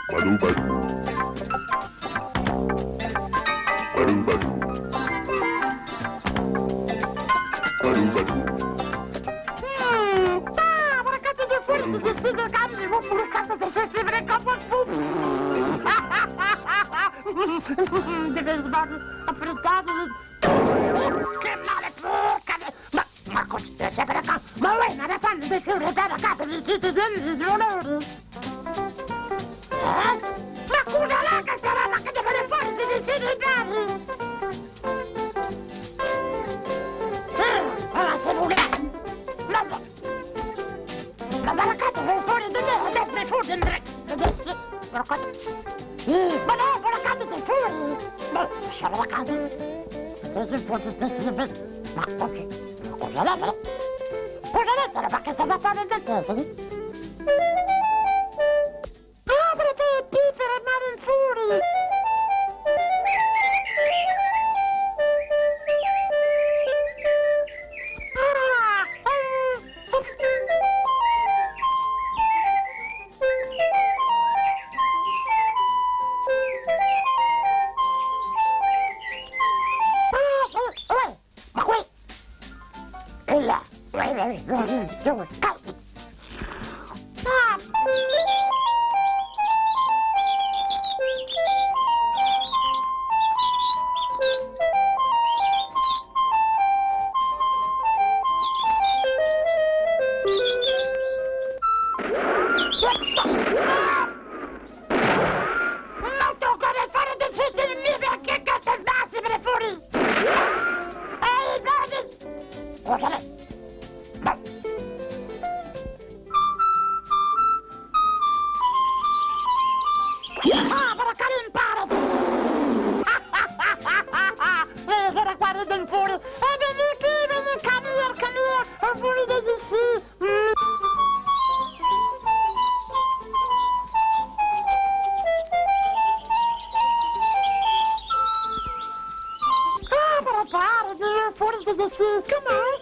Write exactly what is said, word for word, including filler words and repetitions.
Badoo badoo. Badoo badoo. Badoo badoo. Ah, بركات الفول تجسد الكامل مو بركات تجسد بركات الفول. Deve sbagliare affrettato. Che male porca! Ma ma così sempre qua. Ma vuoi una fanno di fiori da capo di tutti i giorni? Eh? Ma scusa là che sta roba che deve fuori di desideri. Eh, allora se vuole. Ma va. Ma baracata vai fuori di te, adesso mi fuori Andrea. Adesso baracata. Ma no, baracata sei fuori. Ma c'è baracata. Adesso fuori di te. Ma così. Ma cosa là, ma cosa là, la bacchetta da fare del te? Apriti, Peter, e mare in fuori! Ma qui! E là! Calmi! Ah! Non toccare fare dei siti in mia vecchia gatta e basi per fuori! Ehi, Boris! Cosa lei? Ma... Ah, baracare imparo! Eh, ora guarda del fuori! E vieni qui, vieni, camia, camia! E fuori da sì! Ah, para fare, fuori da sì! Come on!